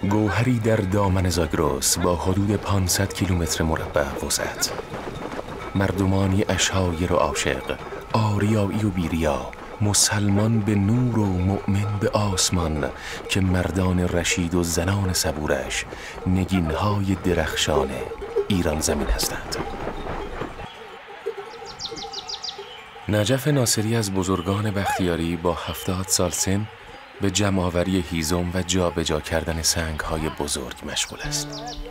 گوهری در دامن زاگرس با حدود 500 کیلومتر مربع وسعت. مردمانی اشایر و عاشق، آریایی و بیریا، مسلمان به نور و مؤمن به آسمان، که مردان رشید و زنان صبورش نگینهای درخشان ایران زمین هستند. نجف ناصری از بزرگان بختیاری با 70 سال سن به جمع‌آوری هیزم و جابجا کردن سنگ‌های بزرگ مشغول است.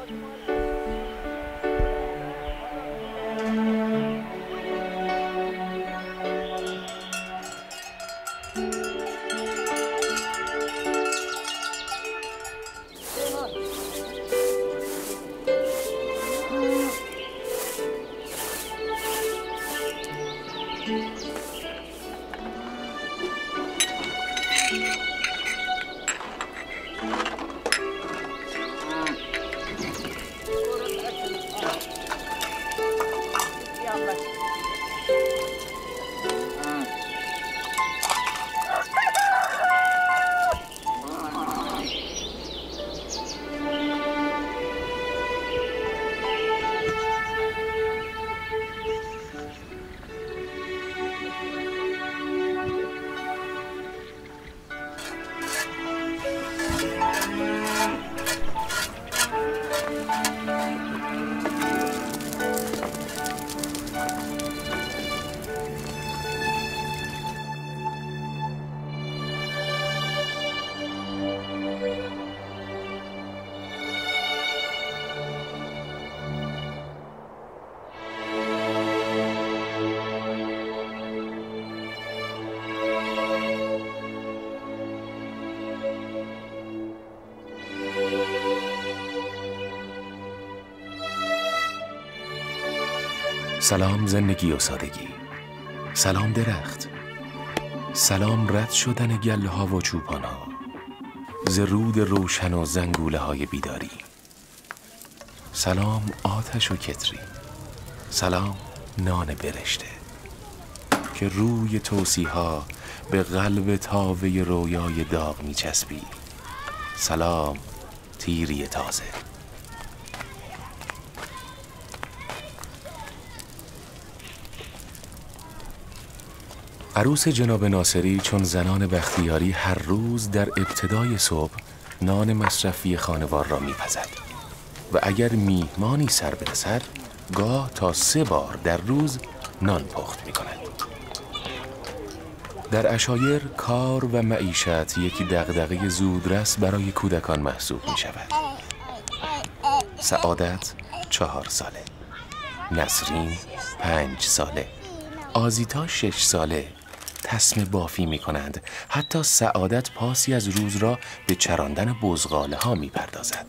سلام زندگی و سادگی، سلام درخت، سلام رد شدن گله ها و چوپان ها، ز رود روشن و زنگوله های بیداری، سلام آتش و کتری، سلام نان برشته که روی توصیها به قلب تاوه رویای داغ می چسبی، سلام تیری تازه. عروس جناب ناصری چون زنان بختیاری هر روز در ابتدای صبح نان مصرفی خانوار را میپزد و اگر میهمانی سر برسد گاه تا 3 بار در روز نان پخت میکند. در عشایر کار و معیشت یکی دغدغه زودرس برای کودکان محسوب میشود. سعادت 4 ساله، نسرین 5 ساله، آزیتا 6 ساله تسمه بافی می کنند. حتی سعادت پاسی از روز را به چراندن بزغاله ها می پردازد.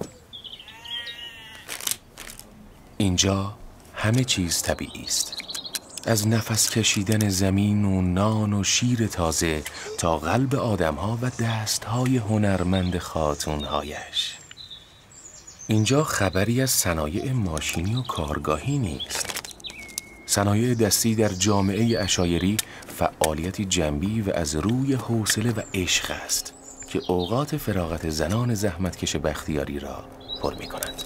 اینجا همه چیز طبیعی است، از نفس کشیدن زمین و نان و شیر تازه تا قلب آدم ها و دست های هنرمند خاتون هایش. اینجا خبری از صنایع ماشینی و کارگاهی نیست. صنایع دستی در جامعه عشایری فعالیتی جنبی و از روی حوصله و عشق است که اوقات فراغت زنان زحمتکش بختیاری را پر می کند.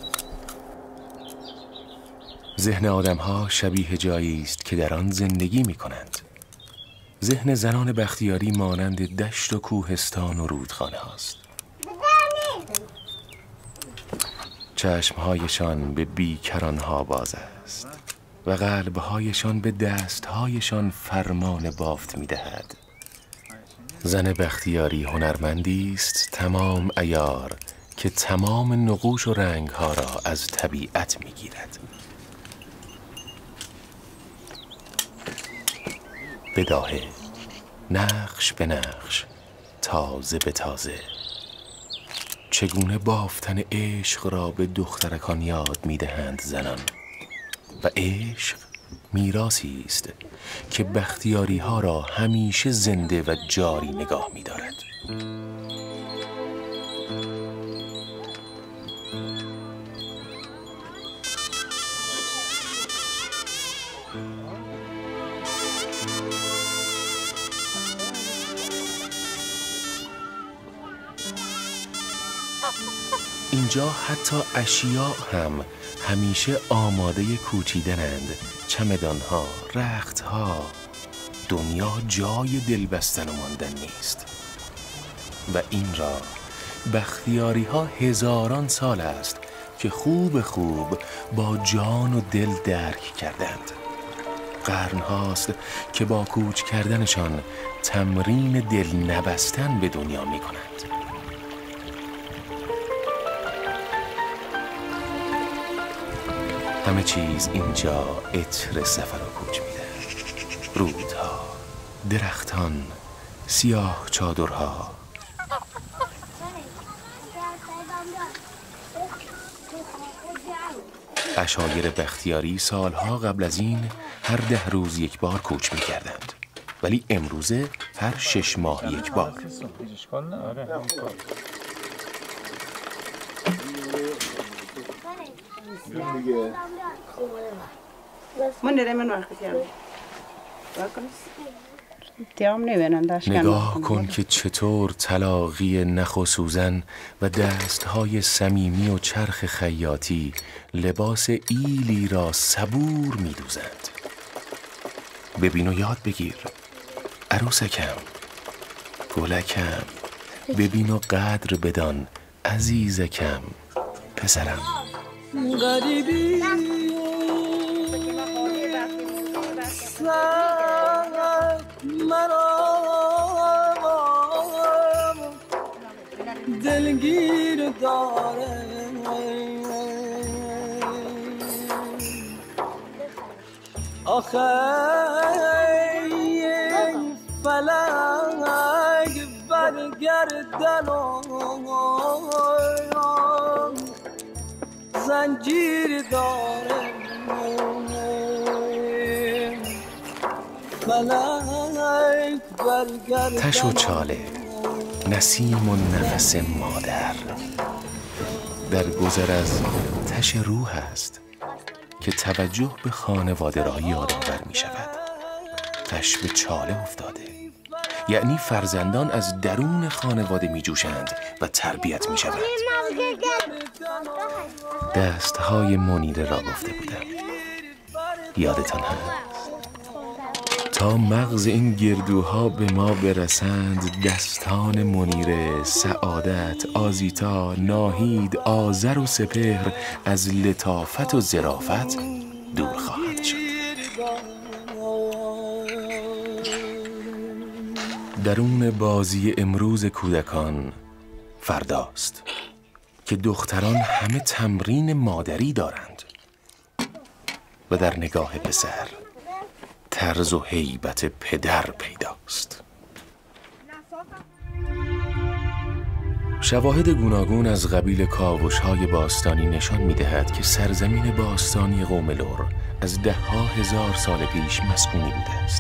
ذهن آدم‌ها شبیه جایی است که در آن زندگی می کنند. ذهن زنان بختیاری مانند دشت و کوهستان و رودخانه هاست. چشمهایشان به بیکرانها باز است و قلبهایشان به دستهایشان فرمان بافت می دهد. زن بختیاری هنرمندی است تمام عیار که تمام نقوش و رنگها را از طبیعت می گیرد. بداهه، نقش به نقش، تازه به تازه، چگونه بافتن عشق را به دخترکان یاد می دهند زنان. و عشق میراثی است که بختیاری ها را همیشه زنده و جاری نگاه می دارد. اینجا حتی اشیاء هم همیشه آماده کوچیدنند. چمدانها، رختها. دنیا جای دل بستن و ماندن نیست. و این را بختیاری ها هزاران سال است که خوب با جان و دل درک کردند. قرن هاست که با کوچ کردنشان تمرین دل نبستن به دنیا می کنند. همه چیز اینجا عطر سفر و کوچ میده. رودها، درختان، سیاه چادرها. عشایر بختیاری سالها قبل از این هر 10 روز یک بار کوچ میکردند، ولی امروزه هر 6 ماه یک بار. نگاه کن که چطور تلاقی نخ و سوزن و دستهای صمیمی و چرخ خیاطی لباس ایلی را صبور می دوزند. ببین و یاد بگیر عروسکم، گلکم، ببین و قدر بدان عزیزکم، پسرم. غریبی مرا دلگیر داره، آخه فلک برگردن و زنجیر داره، تش و چاله، نسیم و نفس مادر در گذر از تش روح است که توجه به خانواده را یادآور می شود. تش به چاله افتاده، یعنی فرزندان از درون خانواده می جوشند و تربیت می شوند. دستهای منیره را گفته بودم، یادتان هست؟ تا مغز این گردوها به ما برسند، دستان منیره، سعادت، آزیتا، ناهید، آذر و سپهر از لطافت و ظرافت دور خواهند شد. درون بازی امروز کودکان فرداست که دختران همه تمرین مادری دارند و در نگاه پسر طرز و هیبت پدر پیداست. شواهد گوناگون از قبیل کاوش‌های باستانی نشان می‌دهد که سرزمین باستانی قوم لور از 10,000 سال پیش مسکونی بوده است.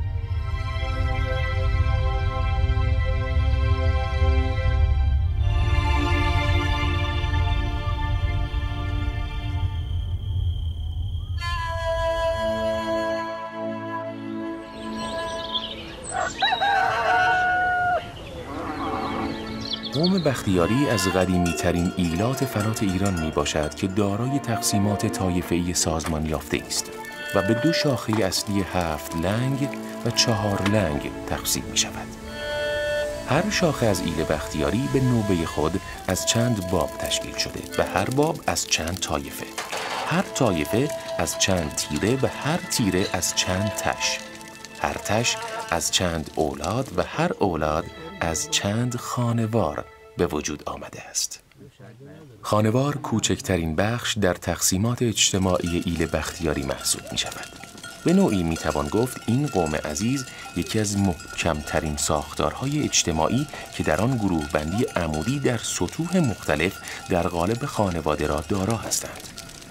قوم بختیاری از قدیمی ترین ایلات فلات ایران می باشد که دارای تقسیمات طایفه‌ای سازمان یافته است و به 2 شاخه اصلی 7 لنگ و 4 لنگ تقسیم می شود. هر شاخه از ایل بختیاری به نوبه خود از چند باب تشکیل شده و هر باب از چند طایفه. هر طایفه از چند تیره و هر تیره از چند تش. هر تش از چند اولاد و هر اولاد از چند خانوار به وجود آمده است. خانوار کوچکترین بخش در تقسیمات اجتماعی ایل بختیاری محسوب می شود. به نوعی می توان گفت این قوم عزیز یکی از محکمترین ساختارهای اجتماعی که در آن گروه بندی عمودی در سطوح مختلف در قالب خانواده را دارا هستند.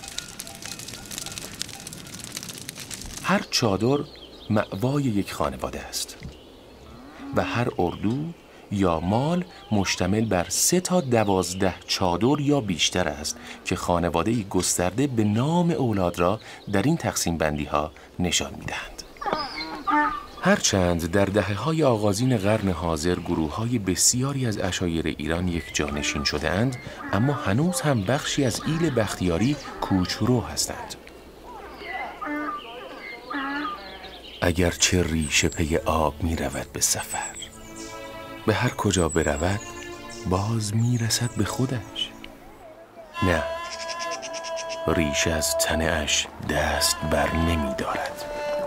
هر چادر مأوای یک خانواده است و هر اردو یا مال مشتمل بر 3 تا 12 چادر یا بیشتر است که خانواده‌ای گسترده به نام اولاد را در این تقسیم بندی ها نشان می‌دهند. هرچند در دهه‌های آغازین قرن حاضر گروه‌های بسیاری از عشایر ایران یک جانشین شده‌اند، اما هنوز هم بخشی از ایل بختیاری کوچرو هستند. اگر چه ریشه پی آب می رود به سفر، به هر کجا برود باز می رسد به خودش. نه، ریشه از تنه اش دست بر نمی دارد.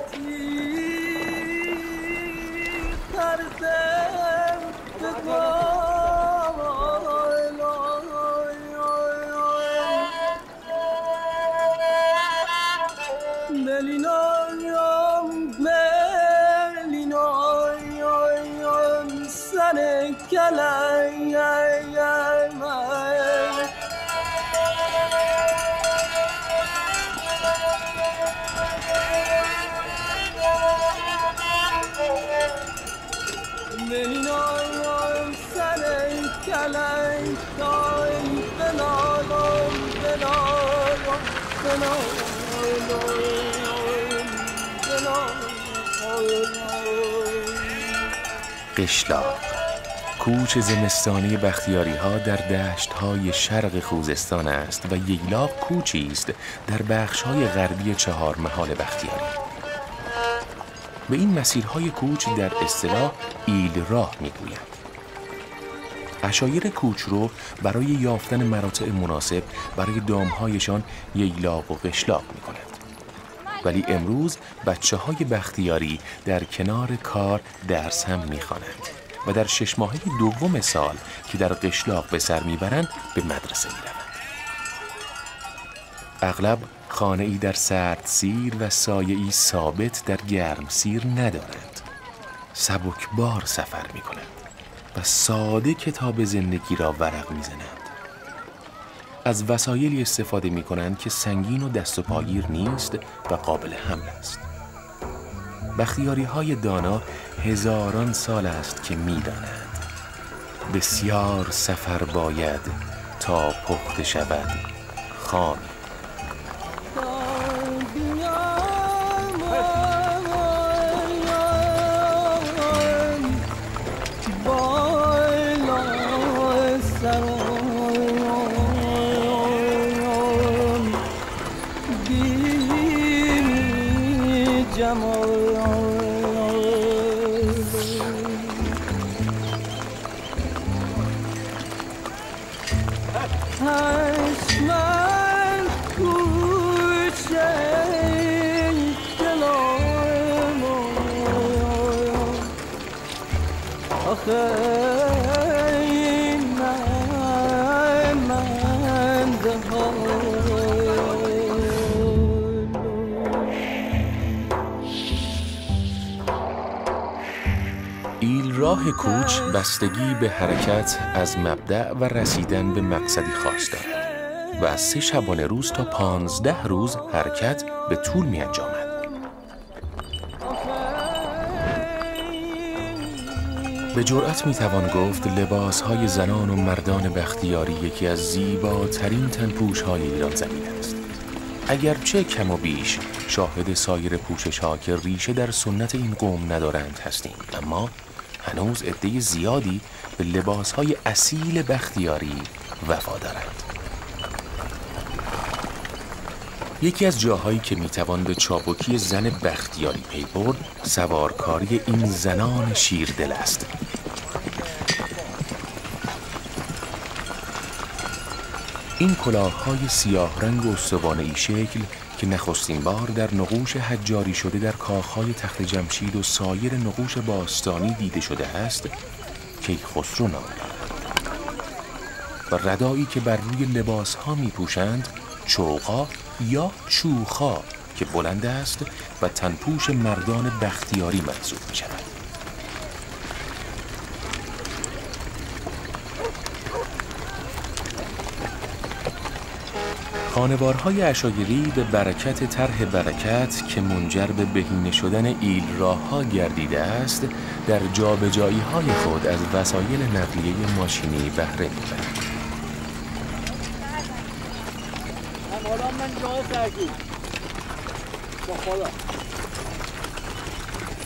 قشلاق، کوچ زمستانی بختیاری ها در دشت های شرق خوزستان است و ییلاق کوچی است در بخش های غربی 4 محال بختیاری. به این مسیرهای کوچ در اصطلاح ایل راه میگویند. عشایر کوچرو برای یافتن مراتع مناسب برای دامهایشان ییلاق و قشلاق میکنند. ولی امروز بچه‌های بختیاری در کنار کار درس هم می‌خوانند و در 6 ماهه دوم سال که در قشلاق به سر میبرند به مدرسه میروند. اغلب خانه‌ای در سرد سیر و سایه‌ای ثابت در گرم سیر ندارند. سبکبار سفر میکنند و ساده کتاب زندگی را ورق میزنند. از وسایلی استفاده می کنند که سنگین و دست و پاگیر نیست و قابل حمل است. بختیاری های دانا هزاران سال است که می دانند بسیار سفر باید تا پخته شود خام. راه کوچ بستگی به حرکت از مبدأ و رسیدن به مقصدی خاص دارد و از 3 شبانه روز تا 15 روز حرکت به طول می انجامد. به جرأت می توان گفت لباسهای زنان و مردان بختیاری یکی از زیباترین تنپوش‌های ایران زمین است. اگرچه کم و بیش شاهد سایر پوشش‌ها که ریشه در سنت این قوم ندارند هستیم، اما هنوز عده زیادی به لباسهای اصیل بختیاری وفا دارند. یکی از جاهایی که میتوان به چابکی زن بختیاری پی برد سوارکاری این زنان شیردل است. این کلاه‌های سیاه رنگ و استوانه‌ای شکل که نخستین بار در نقوش حجاری شده در کاخهای تخت جمشید و سایر نقوش باستانی دیده شده است، کی خسرو نام دارد و ردایی که بر روی لباسها می پوشند چوغا یا چوخا که بلند است و تنپوش مردان بختیاری محسوب می شود. خانوارهای عشایری به برکت طرح برکت که منجر به بهینه شدن ایل راه‌ها گردیده است، در جابجایی‌های خود از وسایل نقلیه ماشینی بهره می‌برند.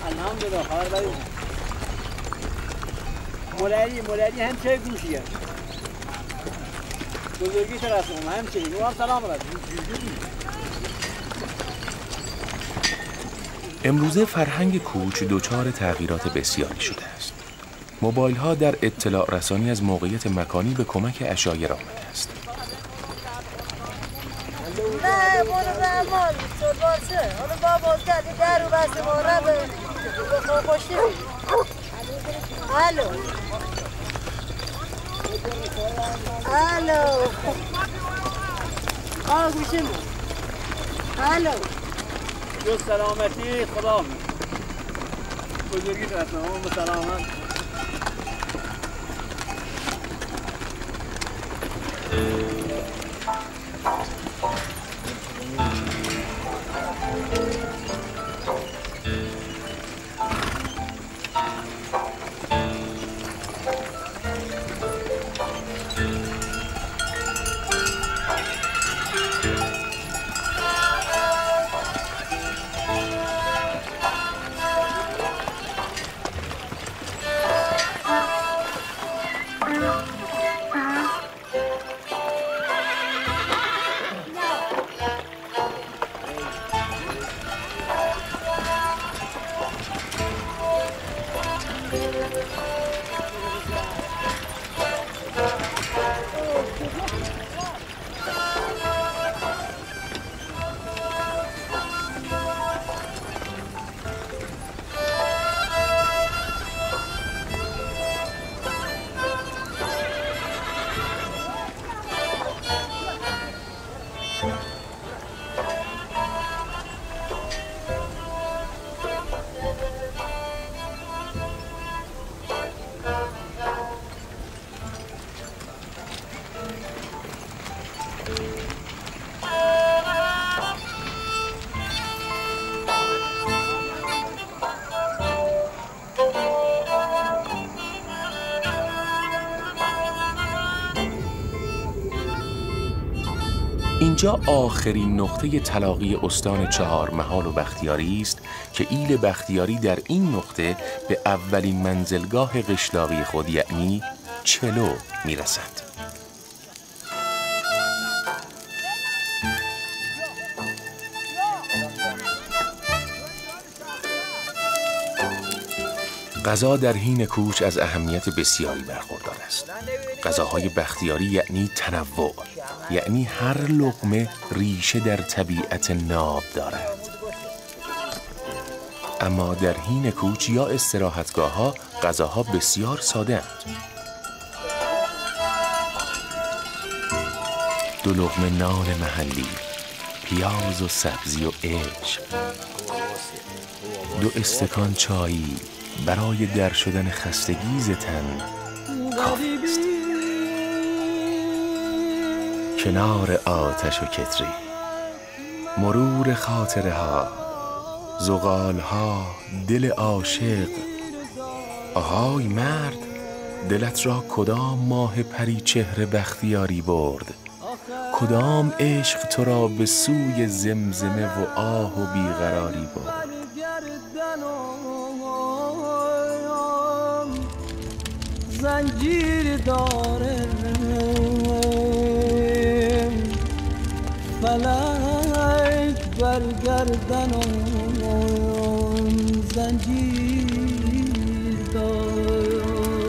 الحمدلله خبر بدید مولادی هم چه گوشیه بزرگی ترسم هم چه نوام سلام رد امروزه فرهنگ کوچ دچار تغییرات بسیاری شده است. موبایل ها در اطلاع رسانی از موقعیت مکانی به کمک عشایر آمده است. نه مال شد باشه حالا بابا کردی در رو بسته ماره به خوشتی الو گوشیم الو جو سلامتی خدا بزرگی رسم همون به سلامت اینجا آخرین نقطه تلاقی استان چهارمحال و بختیاری است که ایل بختیاری در این نقطه به اولین منزلگاه قشلاقی خود یعنی چلو میرسد. غذا در حین کوچ از اهمیت بسیاری برخوردار است. غذاهای بختیاری یعنی تنوع، یعنی هر لقمه ریشه در طبیعت ناب دارد. اما در حین کوچ یا استراحتگاه ها غذاها بسیار ساده اند. 2 لقمه نان محلی، پیاز و سبزی و عشق، 2 استکان چایی برای در شدن خستگی ز تن کافی است. کنار آتش و کتری، مرور خاطره ها، زغال ها، دل عاشق. آهای مرد، دلت را کدام ماه پری چهره بختیاری برد؟ کدام عشق تو را به سوی زمزمه و آه و بیقراری برد؟ زنجیر داره فلک برگردن زنجیر داره.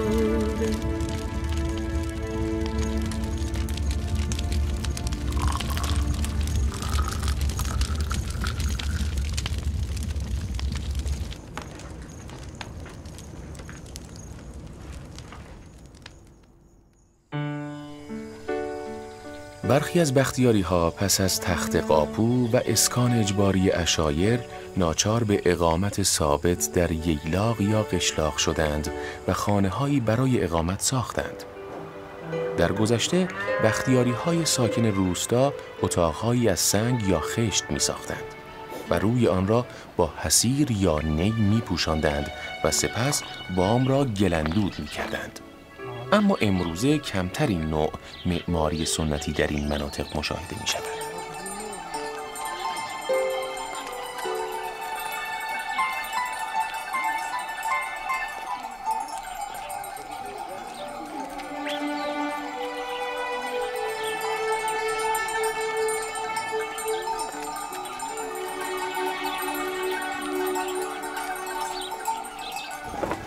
برخی از بختیاری ها پس از تخت قاپو و اسکان اجباری عشایر ناچار به اقامت ثابت در ییلاق یا قشلاق شدند و خانه‌هایی برای اقامت ساختند. در گذشته بختیاری های ساکن روستا اتاقهایی از سنگ یا خشت می ساختند و روی آن را با حصیر یا نی می پوشاندند و سپس بام را گلندود می کردند. اما امروزه کمترین نوع معماری سنتی در این مناطق مشاهده می شود.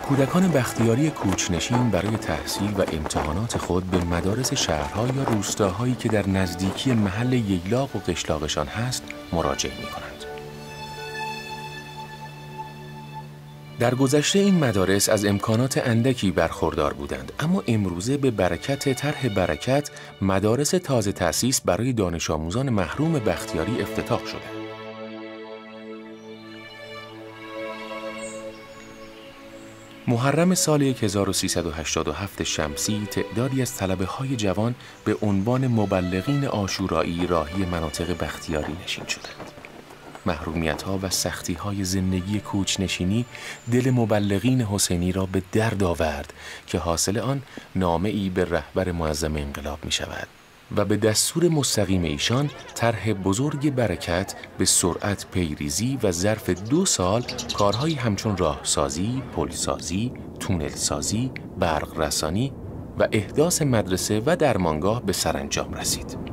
کودکان بختیاری کوچنشین برای تحصیل و امتحانات خود به مدارس شهرها یا روستاهایی که در نزدیکی محل ییلاق و قشلاقشان هست مراجعه می‌کنند. در گذشته این مدارس از امکانات اندکی برخوردار بودند، اما امروزه به برکت طرح برکت مدارس تازه تأسیس برای دانش آموزان محروم بختیاری افتتاح شده. محرم سال 1387 شمسی تعدادی از طلبه‌های جوان به عنوان مبلغین عاشورایی راهی مناطق بختیاری نشین شدند. محرومیت‌ها و سختی‌های زندگی کوچ‌نشینی دل مبلغین حسینی را به درد آورد که حاصل آن نامه‌ای به رهبر معظم انقلاب می‌شود و به دستور مستقیم ایشان طرح بزرگ برکت به سرعت پیریزی و ظرف 2 سال کارهایی همچون راهسازی، پلسازی، تونلسازی، برق رسانی و احداث مدرسه و درمانگاه به سرانجام رسید.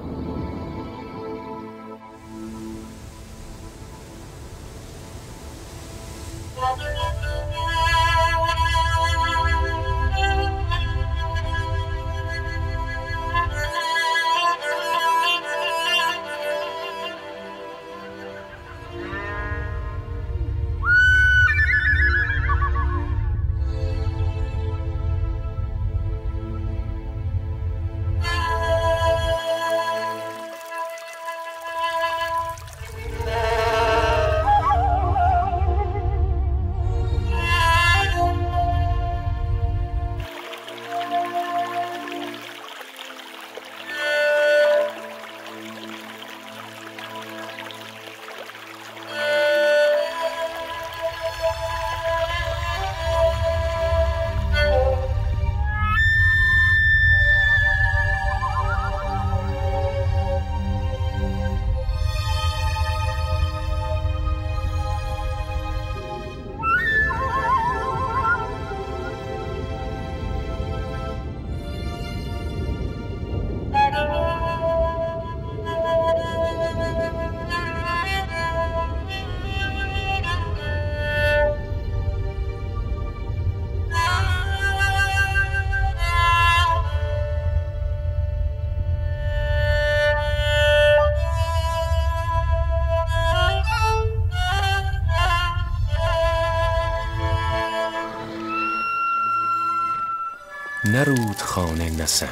نرود خانه نسنگ،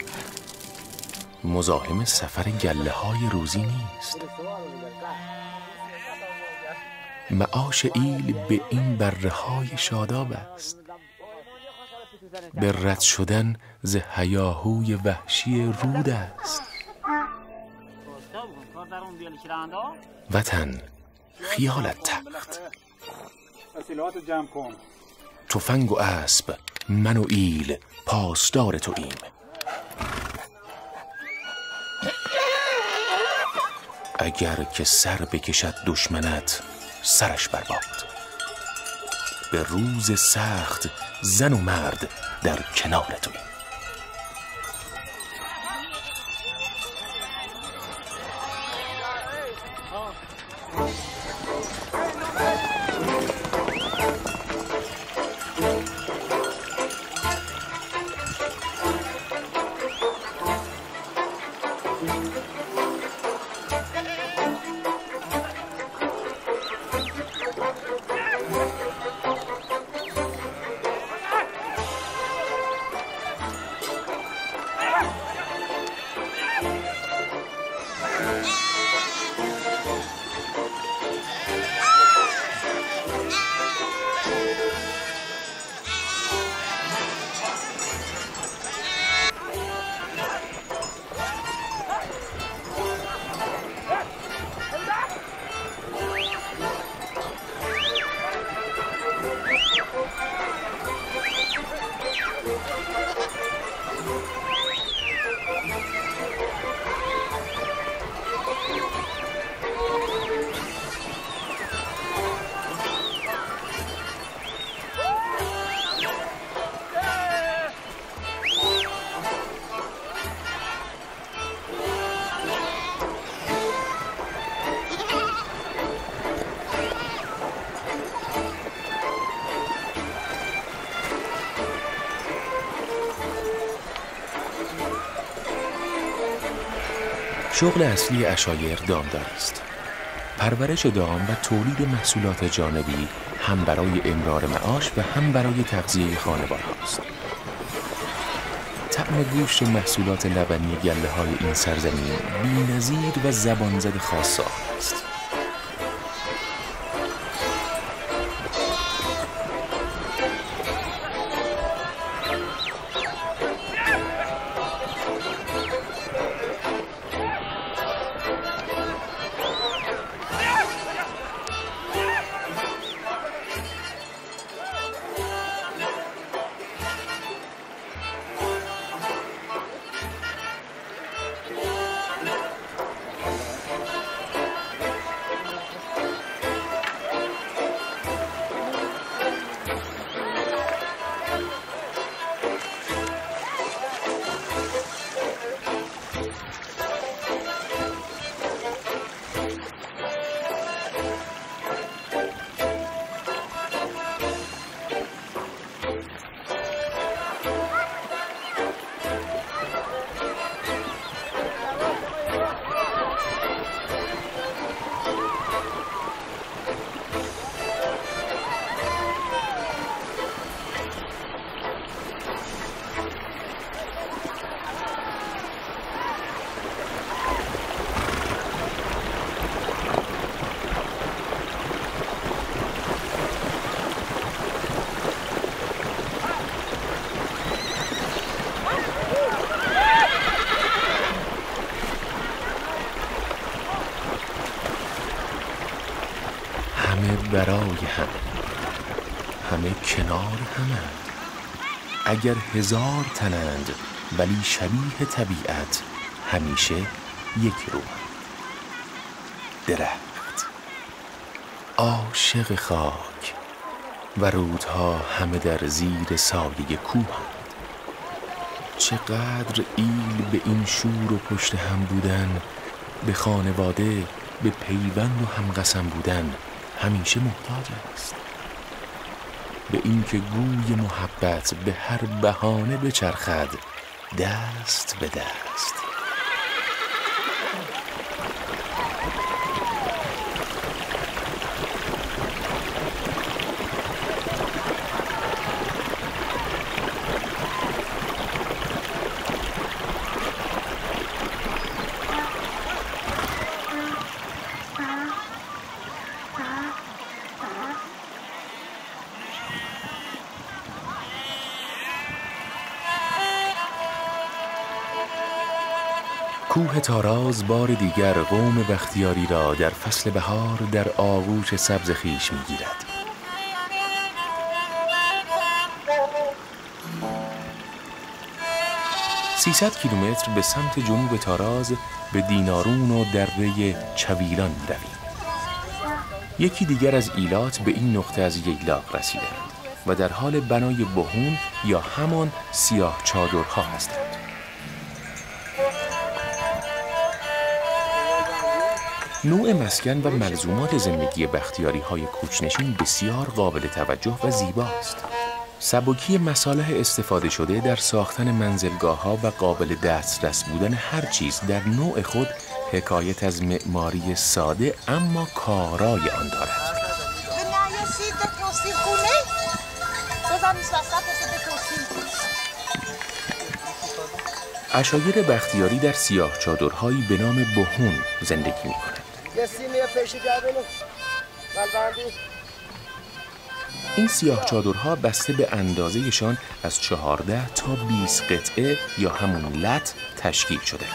مزاحم سفر گله های روزی نیست. معاش ایل به این بره های شاداب است، به رد شدن ز هیاهوی وحشی رود است. وطن خیالت تخت، تفنگ و اسب من و ایل پاسدار تو ایم. اگر که سر بکشد دشمنت سرش برباد، به روز سخت زن و مرد در کنار تو ایم. شغل اصلی عشایر دامداری است. پرورش دام و تولید محصولات جانبی هم برای امرار معاش و هم برای تغذیه خانوار هاست. طعم گوشت و محصولات لبنی گله های این سرزمین بی‌نظیر و زبانزد خاص است. برای همه کنار همند. اگر 1000 تنند ولی شبیه طبیعت همیشه یک رو. درخت عاشق خاک و رودها همه در زیر سایه کوهند. چقدر ایل به این شور و پشت هم بودن، به خانواده، به پیوند و همقسم بودن همیشه محتاج است. به اینکه گوی محبت به هر بهانه بچرخد دست به دست. کوه تاراز بار دیگر قوم بختیاری را در فصل بهار در آغوش سبز خویش می‌گیرد. سیصد کیلومتر به سمت جنوب تاراز به دینارون و دره چویران می‌رویم. یکی دیگر از ایلات به این نقطه از ییلاق رسیدند و در حال بنای بهون یا همان سیاه چادرها هستند. نوع مسکن و ملزومات زندگی بختیاری‌های کوچ‌نشین بسیار قابل توجه و زیباست. سبکی مصالح استفاده شده در ساختن منزلگاه‌ها و قابل دسترس بودن هر چیز در نوع خود حکایت از معماری ساده اما کارای آن دارد. عشایر بختیاری در سیاه چادرهایی به نام بهون زندگی می‌کنند. این سیاه چادرها بسته به اندازه‌شان از 14 تا 20 قطعه یا همون لت تشکیل شده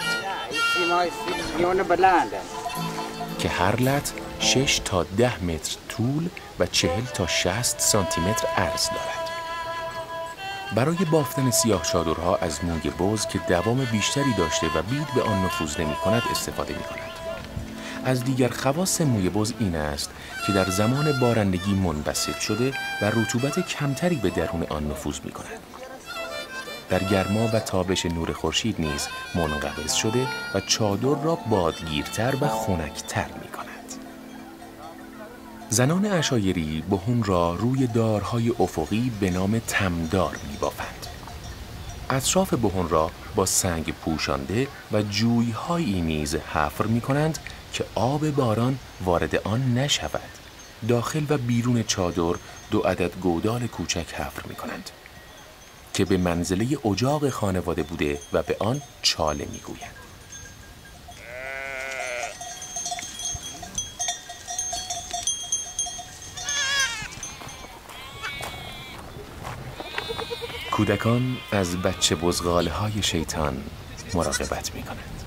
که هر لت 6 تا 10 متر طول و 40 تا 60 سانتی متر عرض دارد. برای بافتن سیاه چادرها از موی بز که دوام بیشتری داشته و بید به آن نفوذ نمی‌کند استفاده می‌کنند. از دیگر خواص موی بز این است که در زمان بارندگی منبسط شده و رطوبت کمتری به درون آن نفوذ می‌کند. در گرما و تابش نور خورشید نیز منقبض شده و چادر را بادگیرتر و خنک‌تر می‌کند. زنان عشایری بهون را روی دارهای افقی به نام تمدار می‌بافند. اطراف بهون را با سنگ پوشانده و جوی‌هایی نیز حفر می‌کنند که آب باران وارد آن نشود. داخل و بیرون چادر 2 عدد گودال کوچک حفر می‌کنند که به منزله اجاق خانواده بوده و به آن چاله می‌گویند. کودکان از بچه بزغال‌های شیطان مراقبت می‌کنند.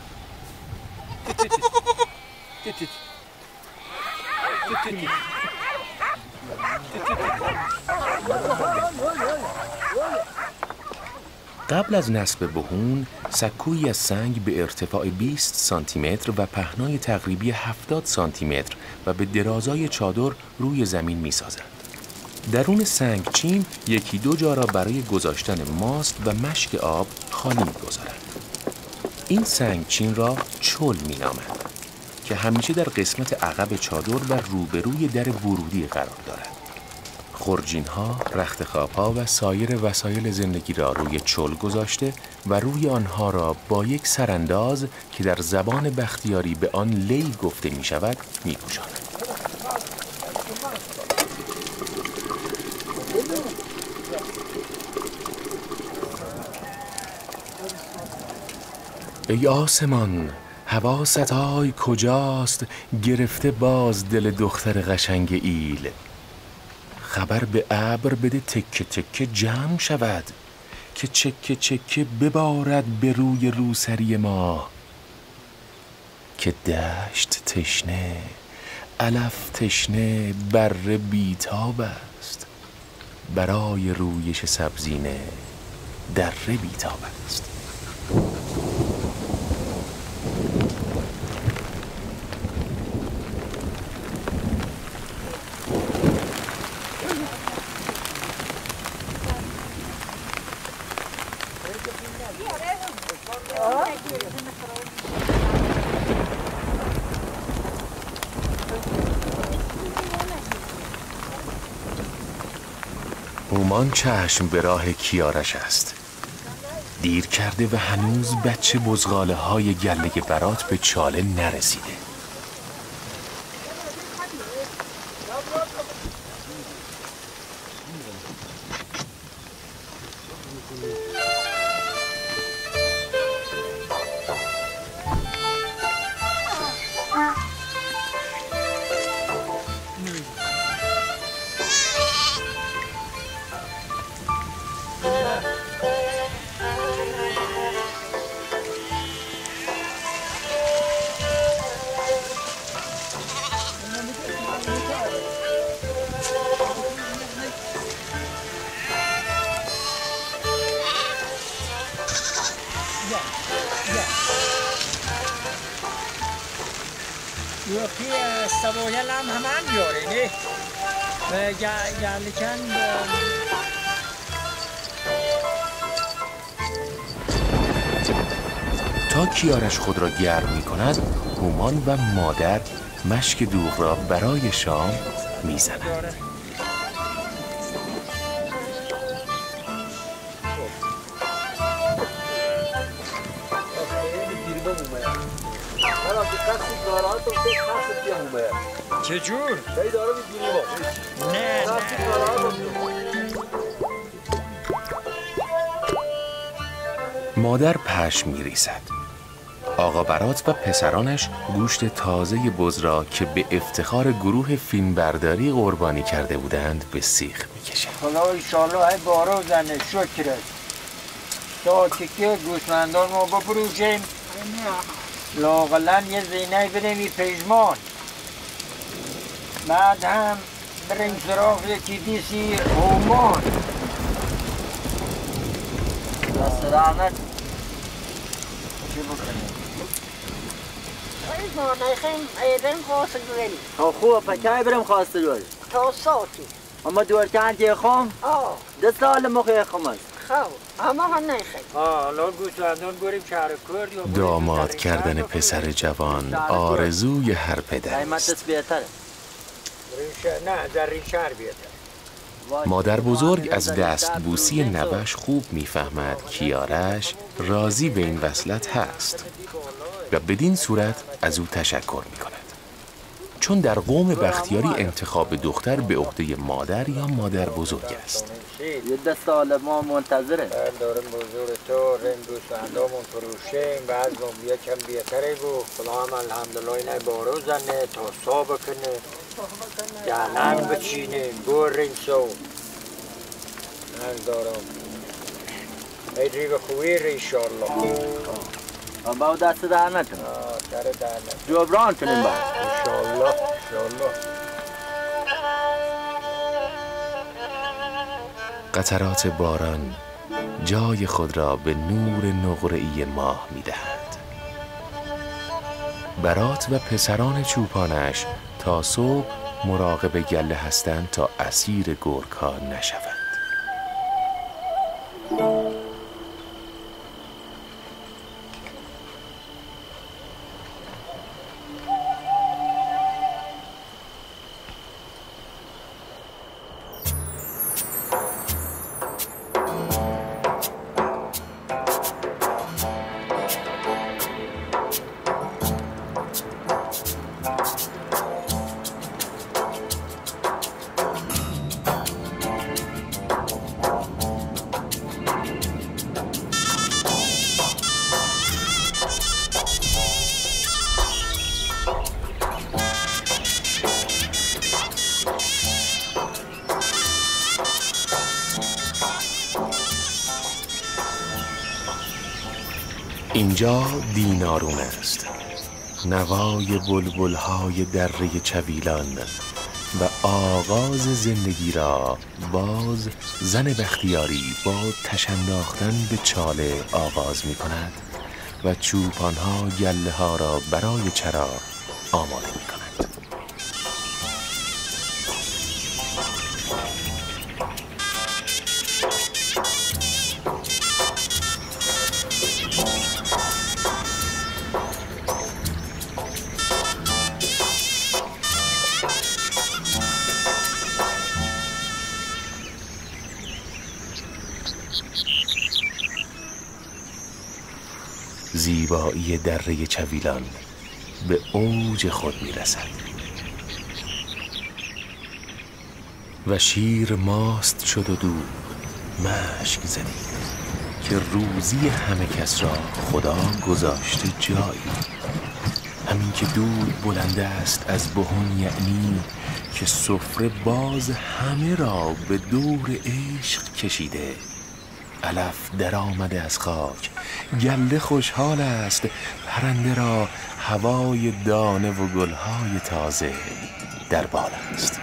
قبل از نصب بهون، سکویی از سنگ به ارتفاع 20 سانتی متر و پهنای تقریبی 70 سانتی متر و به درازای چادر روی زمین می‌سازند. درون سنگچین 1-2 جا را برای گذاشتن ماست و مشک آب خالی می‌گذارند. این سنگچین را چل می‌نامند که همیشه در قسمت عقب چادر و روبروی در ورودی قرار دارد. خورجین‌ها، رختخواب‌ها و سایر وسایل زندگی را روی چل گذاشته و روی آنها را با یک سرانداز که در زبان بختیاری به آن لی گفته می‌شود می‌پوشانند. ای آسمان، حواست های کجاست؟ گرفته باز دل دختر قشنگ ایل. خبر به ابر بده تکه تکه جمع شود، که چکه چکه ببارد به روی روسری ما. که دشت تشنه، علف تشنه، بره بیتاب است. برای رویش سبزینه، دره بیتاب است. هومان چشم به راه کیارش است. دیر کرده و هنوز بچه بزغاله های گله برات به چاله نرسیده. تا کیارش خود را گرم می کند، هومان و مادر مشک دوغ را برای شام می زنند. چجور؟ نه مادر پشم می ریزد. آقا برات و پسرانش گوشت تازه بز را که به افتخار گروه فیلمبرداری قربانی کرده بودند به سیخ می کشند. خدا ایشالله های بارو زنه شکرت تا تکه گوسفندان ما بفروشیم لاغلن یه زینه بریم این پیجمان، بعد هم بریم سراغ یکی دیسی هومان. دست رحمت چی بکنیم؟ ما نیخیم بریم خواسته بریم تا خوبه پکای بریم خواسته بریم تا ساتی اما دورکند یه خم؟ 2 سال مخی خم است. اما هم نیخیم. حالا گوسفندان بریم شهر کرد. داماد کردن پسر جوان آرزوی هر پدر است. قیمتش بهتره. نه در شهر بهتره. مادر بزرگ از دستبوسی نوش خوب میفهمد کیارش راضی به این وصلت هست و بدین صورت از او تشکر میکند. چون در قوم بختیاری انتخاب دختر به عهده مادر یا مادر بزرگ است. یه دست سال ما منتظره. دارم بزرگ تو رنگ گوسفندامون فروشیم، بعضمون یکم بیتره بود. خدا هم الحمدلله اینه بارو زنه تا سا بکنه، جهنم بچینه، برین سو. دارم ای ریب خوبی ری انشاءالله. با دست در نکنه، سر در نکنه، جبران کنیم با انشاءالله. قطرات باران جای خود را به نور نقره‌ای ماه می‌دهد. برات و پسران چوپانش تا صبح مراقب گله هستند تا اسیر گرگ‌ها نشوند. اینجا دینارون است، نوای بلبل‌های دره چویلان و آغاز زندگی را باز زن بختیاری با تشنداختن به چاله آغاز می کند و چوپانها گله ها را برای چرا آماده می کند. زیبایی دره چویلان به اوج خود می رسد و شیر ماست شد و دود مشک زدی که روزی همه کس را خدا گذاشته جایی. همین که دود بلند است از بهون، یعنی که سفره باز همه را به دور عشق کشیده. علف در آمده از خاک، گله خوشحال است، پرنده را هوای دانه و گلهای تازه در بال است.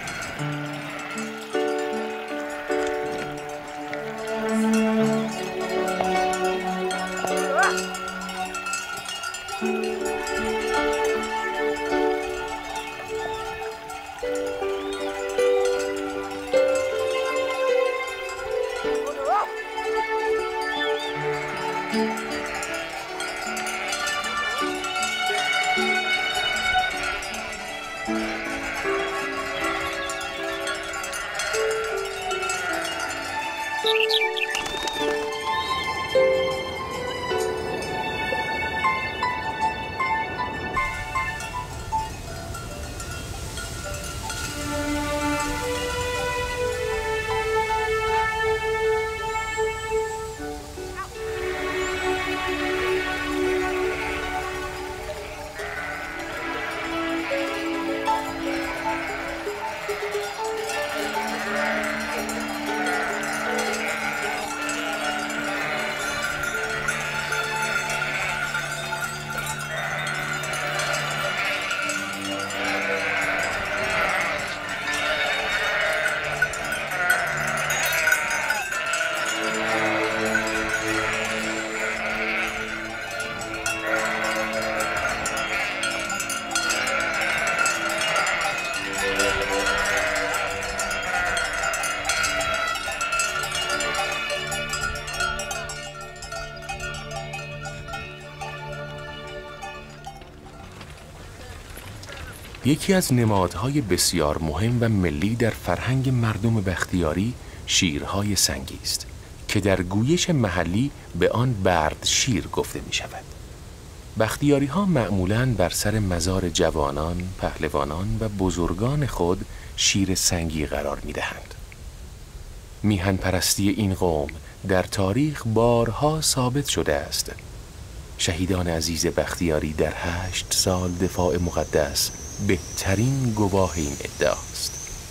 یکی از نمادهای بسیار مهم و ملی در فرهنگ مردم بختیاری شیرهای سنگی است که در گویش محلی به آن برد شیر گفته می شود. بختیاری ها معمولاً بر سر مزار جوانان، پهلوانان و بزرگان خود شیر سنگی قرار می دهند. میهن پرستی این قوم در تاریخ بارها ثابت شده است. شهیدان عزیز بختیاری در 8 سال دفاع مقدس بهترین گواه این ادعاست.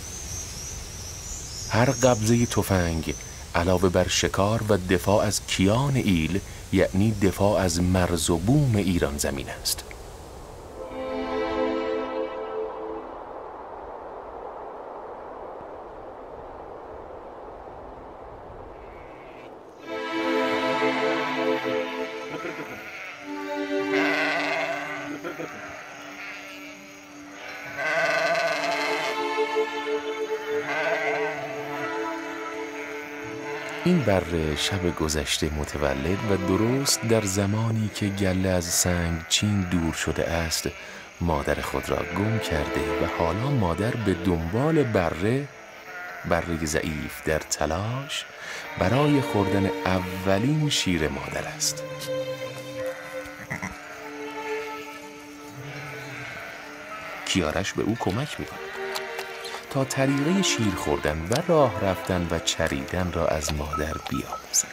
هر قبضه تفنگ علاوه بر شکار و دفاع از کیان ایل، یعنی دفاع از مرز و بوم ایران زمین است. این بره شب گذشته متولد و درست در زمانی که گله از سنگ چین دور شده است مادر خود را گم کرده و حالا مادر به دنبال بره ضعیف در تلاش برای خوردن اولین شیر مادر است. کیارش به او کمک می‌کند تا طریقه شیر خوردن و راه رفتن و چریدن را از مادر بیاموزد.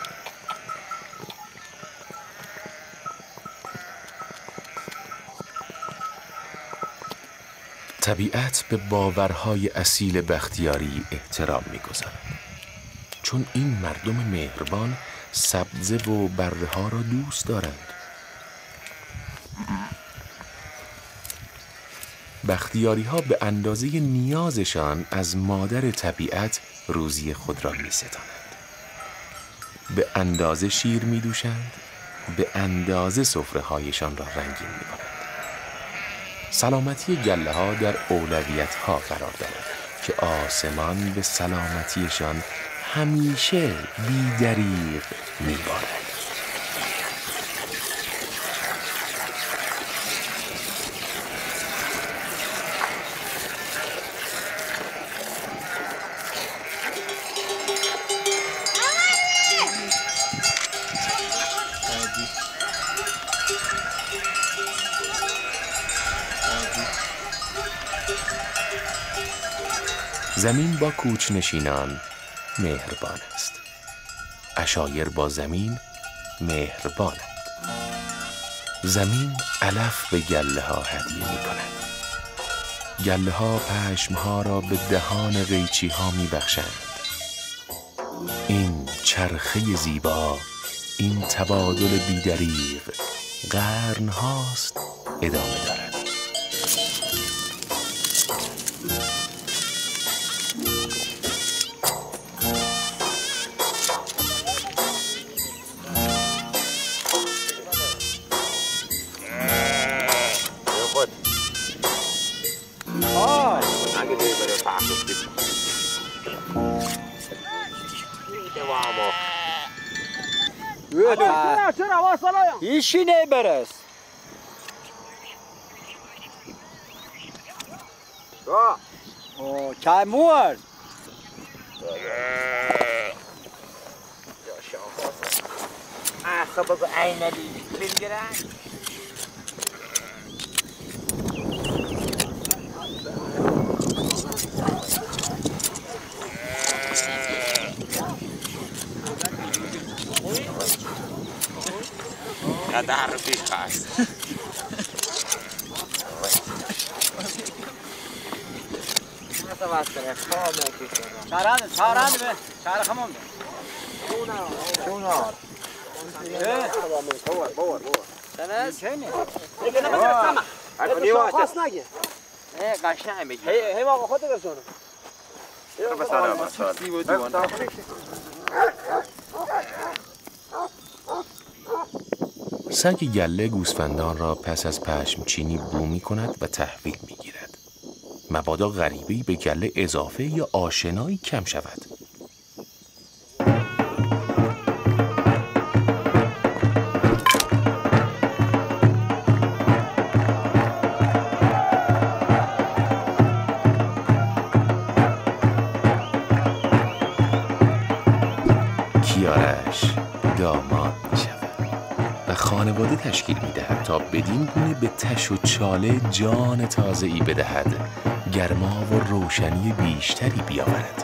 طبیعت به باورهای اصیل بختیاری احترام می‌گذارد، چون این مردم مهربان سبزه و بره‌ها را دوست دارند. بختیاری ها به اندازه نیازشان از مادر طبیعت روزی خود را می ستانند. به اندازه شیر می دوشند، به اندازه سفره هایشان را رنگین می کنند. سلامتی گله ها در اولویت ها قرار دارد که آسمان به سلامتیشان همیشه بی‌دریغ می بارد. زمین با کوچنشینان مهربان است. عشایر با زمین مهربانند. زمین علف به گله ها هدیه می کند. گله ها پشم ها را به دهان قیچی ها می بخشند. این چرخه زیبا، این تبادل بی‌دریغ قرن هاست ادامه دارد. هیچی نمیبرس. که مور آخه بگو اینلی بگیرن در پیش هست. سگ گله گوسفندان را پس از پشم چینی بو می کند و تحویل می گیرد. مبادا غریبه‌ای به گله اضافه یا آشنایی کم شود. داماد می شود و خانواده تشکیل می دهد تا بدین گونه به تش و چاله جان تازه‌ای بدهد، گرما و روشنی بیشتری بیاورد.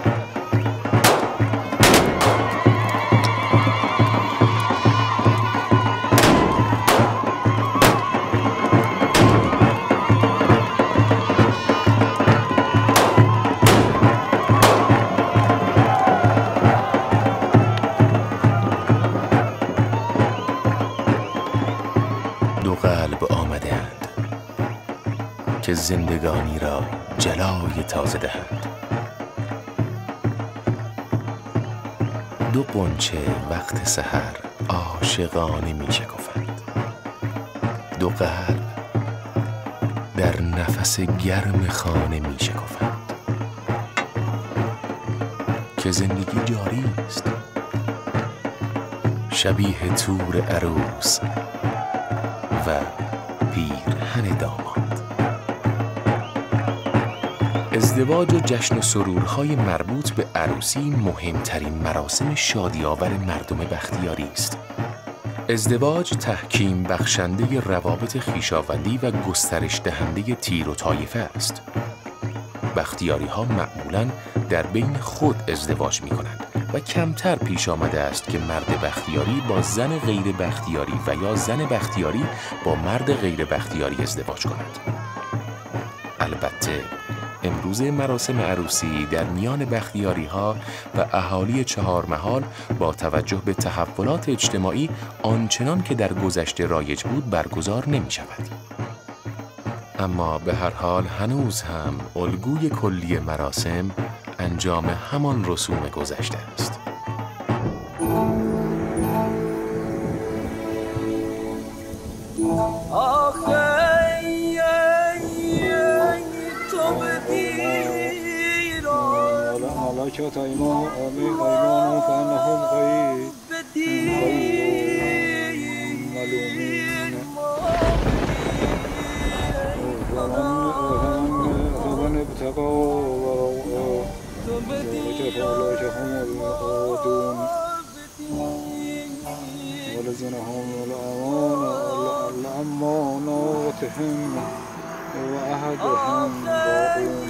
که زندگانی را جلای تازه دهند. دو غنچه وقت سحر عاشقانه می شکفند. دو قلب در نفس گرم خانه می شکفند که زندگی جاری است، شبیه تور عروس و پیرهن داماد. ازدواج و جشن و سرورهای مربوط به عروسی مهمترین مراسم شادی‌آور مردم بختیاری است. ازدواج تحکیم بخشنده روابط خویشاوندی و گسترش دهنده تیر و طایفه است. بختیاری ها معمولاً در بین خود ازدواج می کنند و کمتر پیش آمده است که مرد بختیاری با زن غیر بختیاری و یا زن بختیاری با مرد غیر بختیاری ازدواج کند. البته امروز مراسم عروسی در میان بختیاری ها و اهالی چهارمحال با توجه به تحولات اجتماعی آنچنان که در گذشته رایج بود برگزار نمی شود. اما به هر حال هنوز هم الگوی کلی مراسم انجام همان رسوم گذشته است. ملائكة إمام آمين قيلون فأنهم غير ملومين ومن ابتغوا وراء ذلك فأولئك هم العادون والذين هم لأماناتهم وعهدهم راعون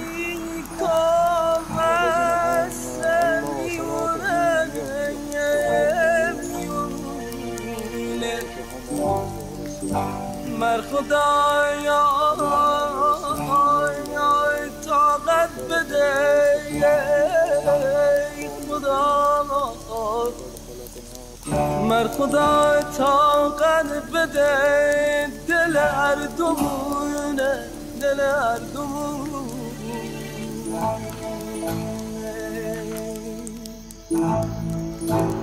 مر خدایا طاقت بده خدا، مر خدا طاقت بده دل اردمونه، دل اردمونه.